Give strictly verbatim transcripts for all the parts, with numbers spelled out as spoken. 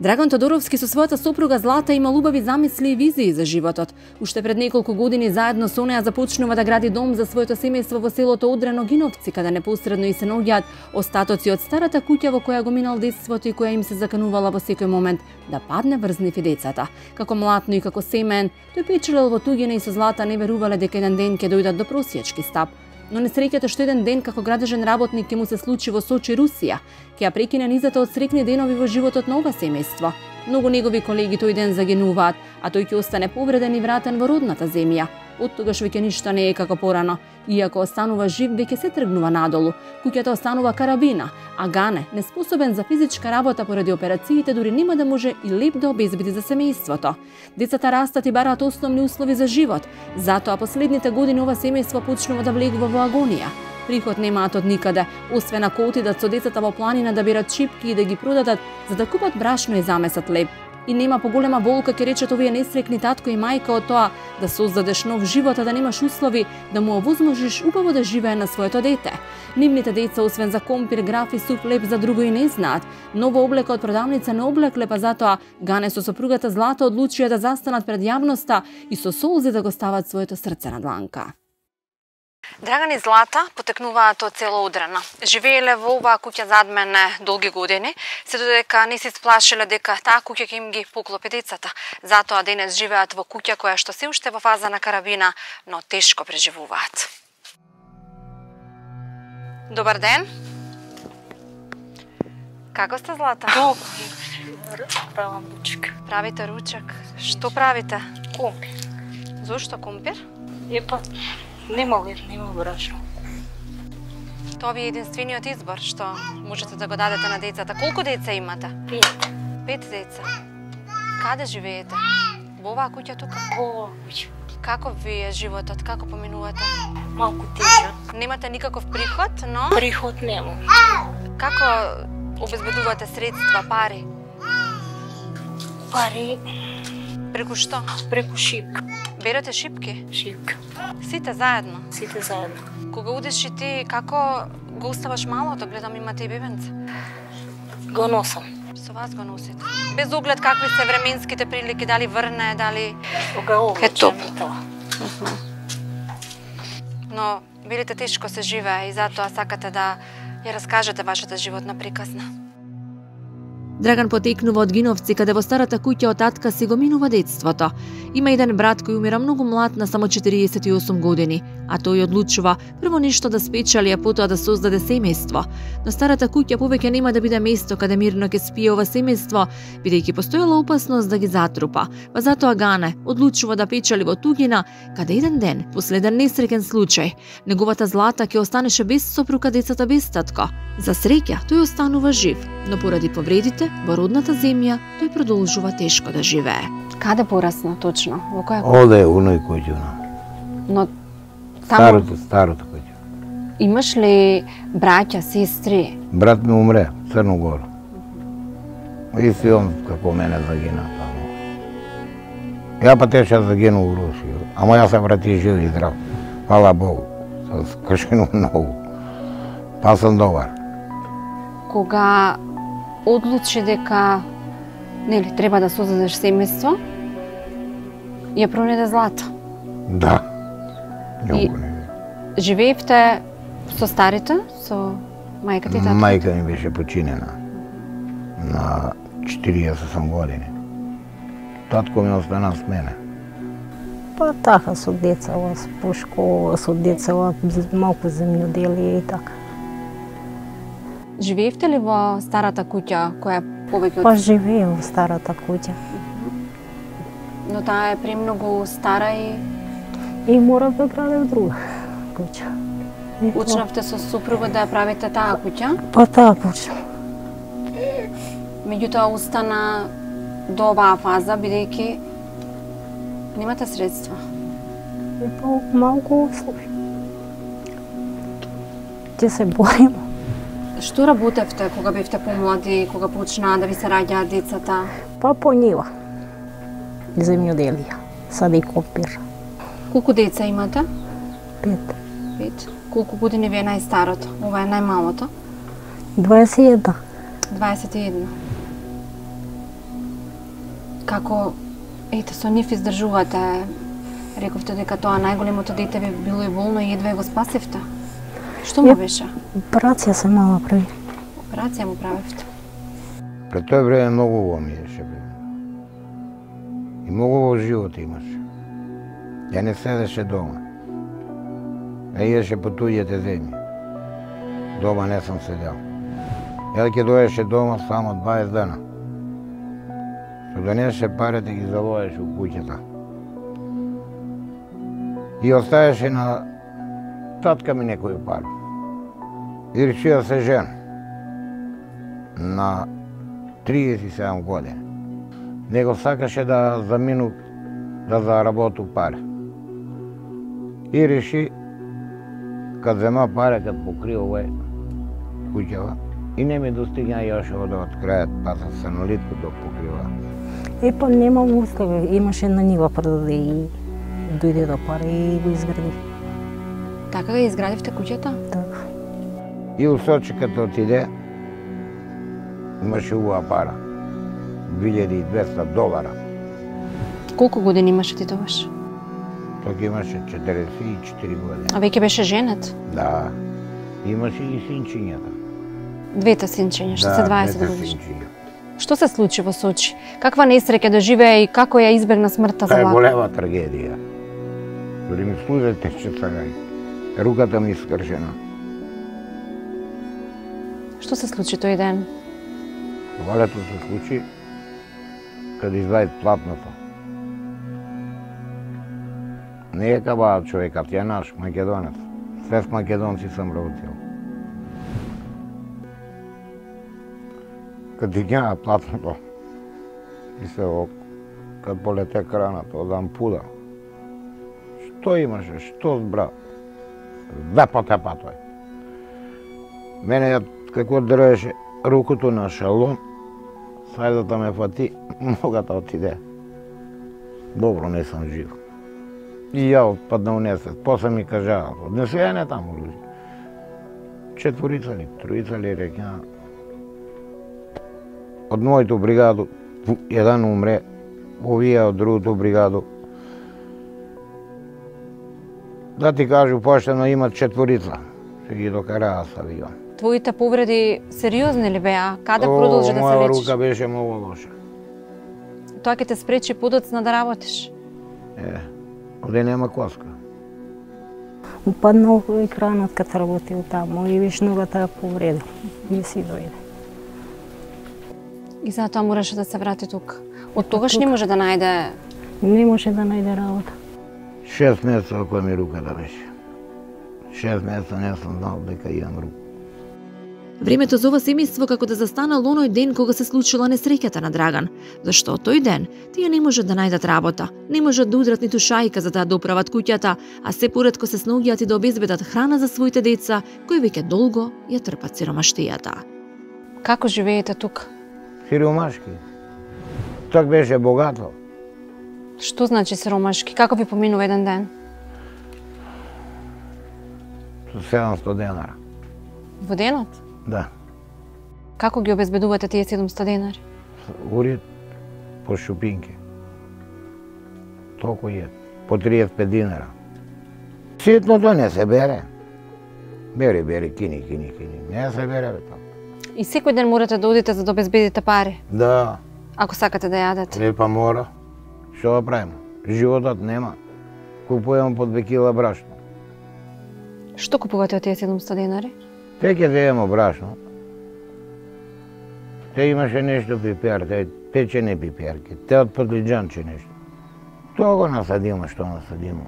Драган Тодоровски со својата сопруга Злата има убави замисли и визии за животот. Уште пред неколку години заедно со неа започнува да гради дом за своето семејство во селото Одрено Гиновци, каде непосредно и се наоѓаат остатоци од старата куќа во која го минал детството и која им се заканувала во секој момент да падне врз нив и децата. Како млатно и како семен, тој печелел во туѓина и со Злата не верувале дека еден ден ќе дојдат до просијачки стап. Но несреќата што еден ден како градежен работник ќе му се случи во Сочи, Русија, ќе ја прекине низата од среќни денови во животот на ова семејство. Многу негови колеги тој ден загинуваат, а тој ќе остане повреден и вратен во родната земја. Од тогаш веќе ништо не е како порано. Иако останува жив, веќе се тргнува надолу. Куќата останува карабина, а Гане, неспособен за физичка работа поради операциите, дури нема да може и леп да обезбеди за семејството. Децата растат и бараат основни услови за живот. Затоа последните години ова семејство почнува да влегува во агонија. Приход немаат од никаде, освен ако отидат со децата во планина да берат чипки и да ги продадат за да купат брашно и замесат леб. И нема поголема болка, ќе речат овие несрекни татко и мајка, од тоа да создадеш нов живот, а да немаш услови да му овозможиш убаво да живее на своето дете. Нивните деца, освен за компир, граф и суп леб, за друго и не знаат. Нова облека од продавница не облекле, па затоа Гане со сопругата Злата одлучија да застанат пред јавноста и со солзи да го стават своето срце на дланка. Драган и Злата потекнуваат од село Одрено. Живееле во оваа куќа зад мене долги години, се додека не се сплашиле дека таа куќа ќе им ги поклопи децата. Затоа денес живеат во куќа која што се уште во фаза на карабина, но тешко преживуваат. Добар ден. Како сте, Злата? Добро. Правам ручек. Правите ручек. Што правите? Компир. Зошто компир? Епа, нема лед, нема брашно. Тоа ви е единствениот избор што можете да го дадете на децата. Колку деца имате? Пет. Пет деца. Каде живеете? Во оваа куќа тука? Во оваа куќа. Како ви е животот? Како поминувате? Малку тежак. Немате никаков приход, но Приход нема. како обезбедувате средства, пари? Пари Преку што? преку шипка. Берете шипки? Шипка. Сите заедно? Сите заедно. Кога одиш и ти, како го оставаш малото? Гледам имате и бебенце. Го носам. Со вас го носите. Без оглед какви се временските прилики, дали врне, дали Кога облачам и тоа. Но велите тешко се живее и затоа сакате да ја раскажете вашата животна приказна. Драган потекнува од Гиновци, каде во старата куќа од татка си го минува детството. Има еден брат кој умира многу млад на само четириесет и осум години, а тој одлучува прво нешто да спечали, а потоа да создаде семејство. Но старата куќа повеќе нема да биде место каде мирно ќе спие ова семејство, бидејќи постоела опасност да ги затрупа. Па затоа Гане одлучува да печали во туѓина, каде еден ден, после еден несреќен случај, неговата Злата ќе останеше без сопруга, децата без татко. За среќа, тој останува жив, но поради повредите во родната земја, тој продолжува тешко да живее. Каде порасна точно? Во која куќа? Овде е уној куќа. Но Старото, старото куќа. имаш ли браќа, сестри? Брат ми умре, Црногор. И си он како мене загина таму. Ја па теше загину у Русија. Ама ја се врати жив и здрав. Фала Богу. Со кршину многу. Па сам добар. Кога одлучи дека нели треба да создадеш семејство, ја пронајде Злата. Да. И- Јонко не. Живеевте со старите, со мајката и татко? Мајка ми беше починена на четириесет и осум години. Татко ми остана с мене. Па така, со децава, по школа, со децава, малку земјоделие и така. Живеевте ли во старата куќа која повеќе од... Па живеем во старата куќа. Но таа е премногу стара и И мора да градим друга куќа. И тоа. почнавте со супругот да ја правите таа куќа, Па таа почнав. меѓутоа остана до оваа фаза, бидејќи немате средства. И па малку услови. Ќе се бориме. Што работевте кога бевте помлади, кога почнаа да ви се раѓаат децата? Па по нива. Земјоделие. Сади компир. Колку деца имате? Пет. Пет. Колку години ви е најстарото? Ова е најмалото? дваесет и една. дваесет и една. Како, ете, со нив издржувате, рековте дека тоа најголемото дете ви било и болно и едва го спасивте. Што му беше? Операција се мала прави. Операција му правевте? Пред тој време многу во миеше. И многу во живот имаше. Ја не седеше дома. Ја идеше по туѓите земји. Дома не сам седел. Ја ќе доеше дома само дваесет дена. Што донесе парите ги залоеше у куќата. И оставеше на татка ми некој пари. И реши да се жен. На триесет и седум години. Него сакаше да замину, да заработу пари. И реши, кад зема пари, кад покри овој куќава, и не ми достигна још од крајот, па се санолитко да покрива. Е, па нема услови, имаше на нива продаде и дојде до пари и го изгради. Така го изградивте куќата? Така. И у Сочи кад отиде, имаше убава пара. две илјади и двесте долара. Колку години имаше ти тогаш? Тог имаше четириесет и четири години. А веќе беше женет? Да. Имаше и синчињата. Двете синчиња, што се дваесет двете годишни. синчиња. Што се случи во Сочи? Каква несреќа доживеа и како ја избегна смртта за Тоа е лака? голема трагедија. Дори ми слузете че сагај. Руката ми искршена. Што се случи тој ден? Валето се случи кад извади платното. Не е кабаат човекат, ја наш, македонец. Све с македонци сам работил. Кад дигњава платното, и се ок, кад полете краната од ампуда, што имаше, што збра? Две потепа тој. Мене ја како држеше рукото на шалом, сајдата ме фати, ногата отиде. Добро, не сум жив. И ја отпадна унесет. После ми кажа, однесе ја не таму, луѓе. Четворица ли, троица ли, рекја. Од мојту бригаду, еден умре, овие од другото бригаду. Да ти кажу, поштено имат четворица. Се ги докараа с авион. Твоите повреди сериозни ли беа? Каде продолжи да се Моја лечиш? рука беше многу лоша. Тоа ќе те спречи подоцна да работиш. Е, овде нема коска. Упаднал екранот кад работил таму и виш ногата повреди. Не си дојде. И затоа мораше да се врати тука. Од тогаш не може да најде... Не може да најде работа. Шест месеца која ми руката беше. Шест месеца не сум знал дека имам рука. Времето за ова семејство како да застанал оној ден кога се случила несреќата на Драган, зашто тој ден тие не можат да најдат работа, не можат да удрат ниту шајка за да доправат куќата, а се поредко се снаоѓаат и да обезбедат храна за своите деца, кои веќе долго ја трпат сиромаштијата. Како живеете тука? Сиромашки. Ток беше богато. Што значи сиромашки? Како ви поминува еден ден? Со седумсто денара. Во денот? Да. Како ги обезбедувате тие седумстотини денари? Уред по шупинки. Толку е. По триесет и пет динара. Ситното не се бере. Бери, бери, кини, кини, кини. Не се бере, бе, тоа. И секој ден морате да одите за да обезбедите пари, Да. ако сакате да јадете. Не па мора. Што да правим? Животот нема. Купувам по две кила брашно. Што купувате од тие седумстотини денари? Те ќе земемо брашно. Те имаше нешто пипер, те печени пиперки, те од подлиџанче нешто. Тоа го насадимо што насадимо.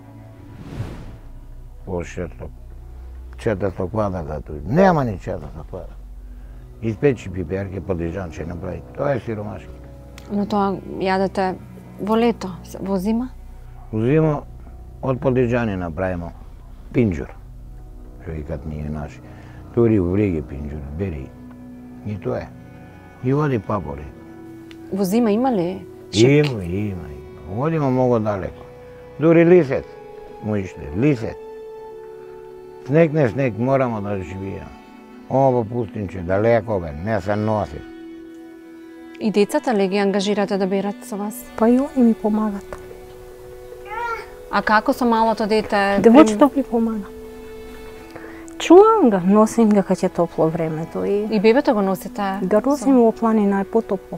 По шесто, четиристо квадрата тој. Нема ни четиристо квадрата. Испечи пиперки, подлиџанче направи. Тоа е сиромашки. Но тоа јадете во лето, во зима? Узимо од подлиџани направимо пинџур. Што викат ние наши. Тури у вреги пинџур, бери. И тоа е. И води папори. Во зима има ли шипки? Има, има, има. Водимо многу далеко. Дури лисет, му ишле, лисет. Снег не снег, морамо да живееме. Ова пустинче, далеко бе, не се носи. И децата ли ги ангажирате да берат со вас? Па и они ми помагат. А како со малото дете? Девојчето ми помага. Чувам ga, носим ga kad je toplo времето и И бебето го носите? Ga nosim во планина, е потопло.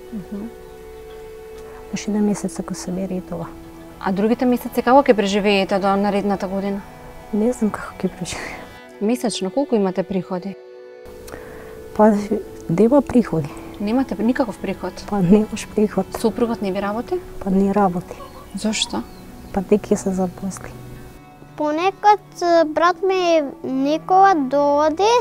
Уште еден месец ако се бери и тоа. А другите месеци како ќе преживеете до наредната година? Не знам како ќе преживеам. Месечно колку имате приходи? Па нема приходи. Немате никаков приход? Па немаш приход. Супругот не ви работи? Па не работи. Зошто? Па деки се запосли. Понекад брат ми некога дооди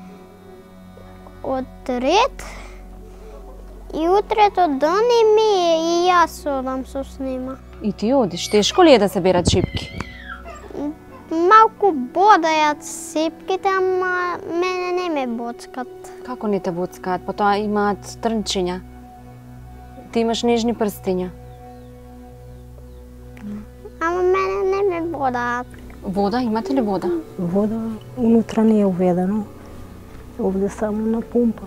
од ред и утрето дони ми и јас одам со снима. И ти одиш? Тешко ли е да се берат шипки? Малку бодајат сипките, ама мене не ме боцкат. Како не те боцкаат? Потоа имаат трнчиња. Ти имаш нежни прстиња. Ама мене не ме бодаат. Вода? Имате ли вода? Вода унутра не е уведено. Овде само на пумпа.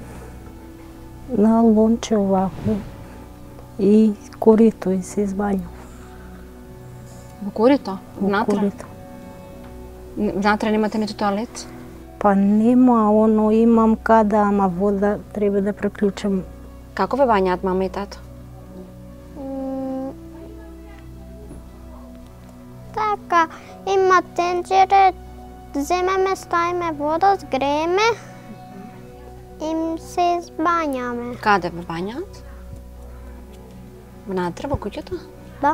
На лонче овако. И корито и се избањам. Во корито? Во Внатре? корито. Внатре немате ниту тоалет? Па нема, оно имам када, ама вода треба да преклучам. Како ве бањаат мама и тато? М, Така, има тенџере, земеме, ставиме вода, згрееме и се избањаме. Каде ве бањаат? Внатре во куќата? Да.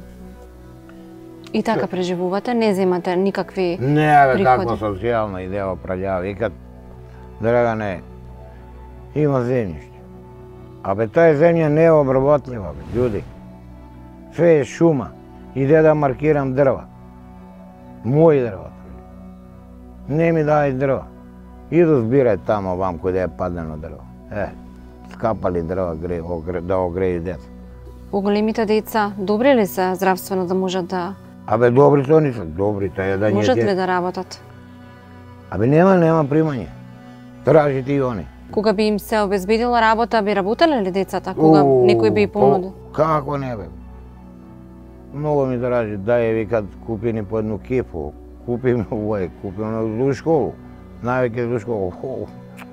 И така преживувате, не земате никакви Не, бе, приходи? каква социјална идеја праљава. Викат, Драгане, има земјиште. Абе, таа земја не е обработлива, бе, људи. Све е шума. Иде да маркирам дрва. Мои дрва. Не ми дај дрва. Иду збирај тамо вам кој е паднено дрва. Е, скапали дрва гре, огре, да огреju деца. Поголемите деца добри ли се здравствено да можат да Абе, добрите они се, добрите е да можат ние... ли да работат? Абе, нема, нема примање. Тражите и они. Кога би им се обезбедила работа, би работеле ли децата? Кога Уу, некој би понудил? по- Како не, бе? Много ми дражи, дај викат купи ни по едну кипу, купи ми овој, купи ми до школу. Највеќе до школу. Хо.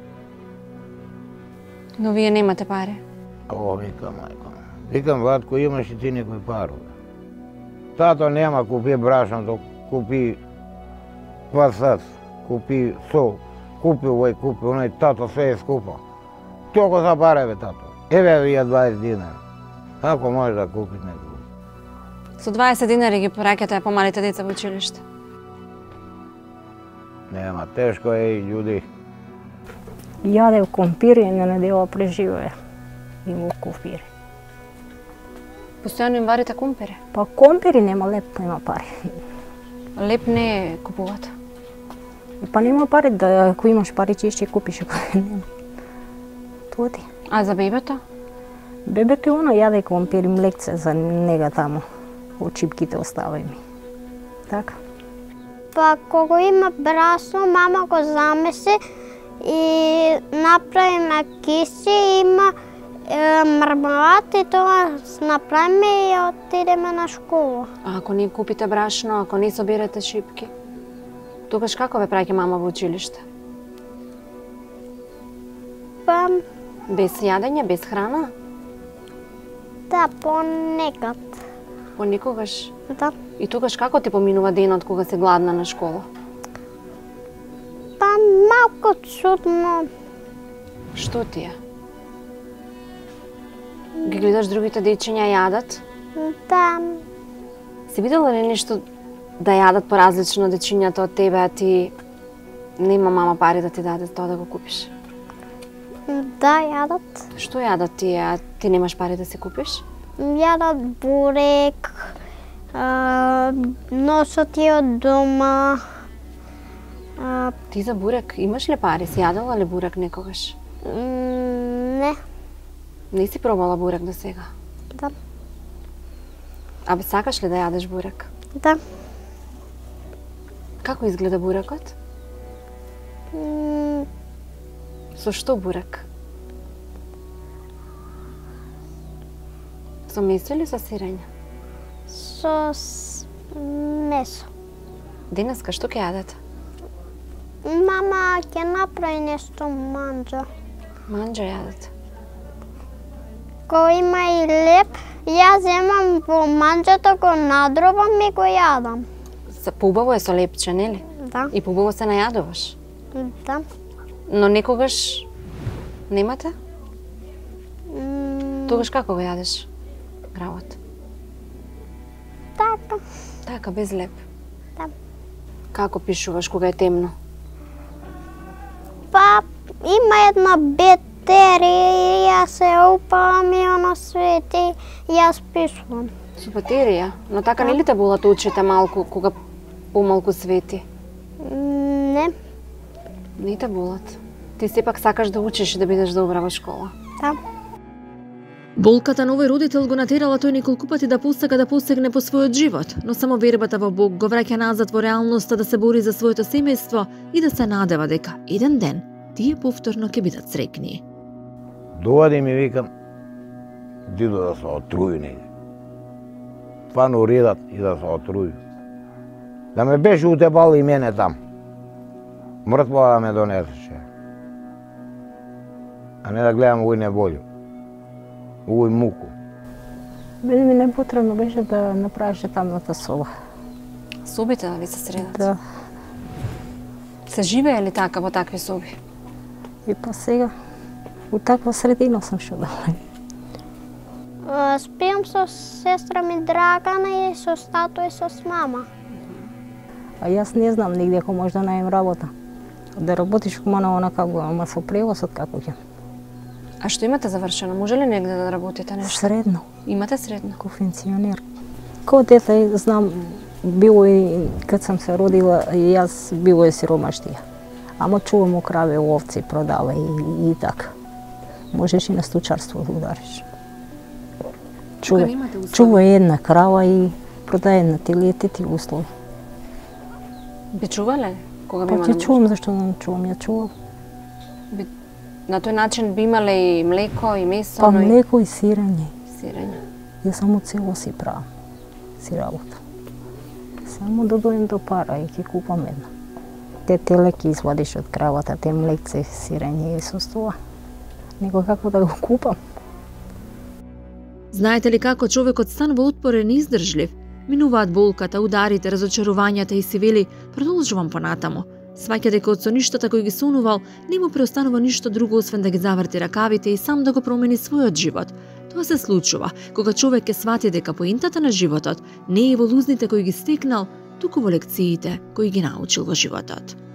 Но вие немате пари. О, викам, мајко. Викам, ватко, имаш и ти некој пару. Тато нема, купи брашното, купи квасац, купи сол, купи овој, купи оној, тато све е скупо. Толку за паре, бе, тато. Еве ви ја дваесет динара. Ако може да купиш некој. Со дваесет динари ги праќате помалите деца во училиште. Нема, тешко е и људи. Јаде компири и на недела преживее. И во компири. Постојано им варите кумпири. Па компири нема леп, нема пари. Леп не купувате. Па нема пари, да ако имаш пари ќе ќе купиш, ако нема. Тоа ти. А за бебето? Бебето е оно јаде компири, млекце за нега тамо. Од чипките оставај ми. Така. Па кога има брасно, мама го замеси и направиме киси, има е, мармелад и тоа направиме и отидеме на школа. А ако не купите брашно, ако не соберете шипки, тогаш како ве праќа мама во училиште? Па Без јадење, без храна? да, понекад. Понекогаш? Да. И тогаш како ти поминува денот кога си гладна на школа? Па малку чудно. Што ти е? Ги гледаш другите дечиња јадат? Да, Си видела ли нешто да јадат поразлично дечињата од тебе, а ти нема мама пари да ти даде тоа да го купиш? да, јадат. Што јадат тие, а ти немаш пари да си купиш? Јадат бурек, а, носат ја од дома. А, Ти за бурек имаш ли пари? Си јадела ли бурек некогаш? м, не, Не си пробала бурек до сега? да, Абе, сакаш ли да јадеш бурек? да. Како изгледа бурекот? М, Со што бурек? Со месо или со сирење? Со с- месо. Денеска што ќе јадете? Мама ќе направи нешто манџа. Манџа јадете. Кој има и леп, ја земам во манџето, го надробам и го јадам. Се поубаво е со лепче, нели? Да, И поубаво се најадуваш. да. Но некогаш немате? М, Тогаш како го јадеш гравот? Така, Така, без леп. да. Како пишуваш кога е темно? Па, има една бетерија и јас се упавам и оно свети и јас пишувам. Со батерија? Но така нели те болат очите малку кога помалку свети? М, Не, Не те болат. Ти сепак сакаш да учиш и да бидеш добра во школа. да. Болката на овој родител го натерала тој неколку пати да посака да посегне по својот живот, но само вербата во Бог го враќа назад во реалноста да се бори за своето семејство и да се надева дека еден ден тие повторно ќе бидат среќни. Довади ми викам, дидо да се отруи неге. Фано редат и да се отруи. Да ме беше утебал и мене там. Мртва да ме донесеше. А не да гледам овој неволју. Овој муку. Мене ми не потребно беше да направиш тамната соба. Собите да ви се средат? Да. Се живее ли така во такви соби? И па сега, у таква средина сум што да правим. А, Спијам со сестра ми Драгана и со тато и со мама. А јас не знам нигде ако може да најдем работа. Да работиш кумана онака го, ама со превозот како ќе. А што имате завршено? Може ли негде да работите нешто? Средно, Имате средно? ко пенсионер. Ко дете знам, било и кад сам се родила, и јас било е сиромаштија. Ама чувам у краве, овци продава и, и така. Можеш и на стучарство да удариш. Чува, имате услови? чува една крава и продае на телиетите услови. Би чувале? Кога би Па имале ќе чувам, зашто да не чувам, ја чувам. Би... На тој начин би имале и млеко, и месо, Па но млеко и сирење. и сирење. Јас само цело си правам, си работа. Само да дојдем до пара и ќе купам една. Те теле ќе извадиш од кравата, те млекце, сирење и со тоа. Него како да го купам? Знаете ли како човекот стан во отпорен и издржлив? Минуваат болката, ударите, разочарувањата и си вели, продолжувам понатамо. Сваќа дека од соништата кој ги сонувал, не му преостанува ништо друго освен да ги заврти ракавите и сам да го промени својот живот. Тоа се случува кога човек ќе свати дека поентата на животот не е во лузните кои ги стекнал, туку во лекциите кои ги научил во животот.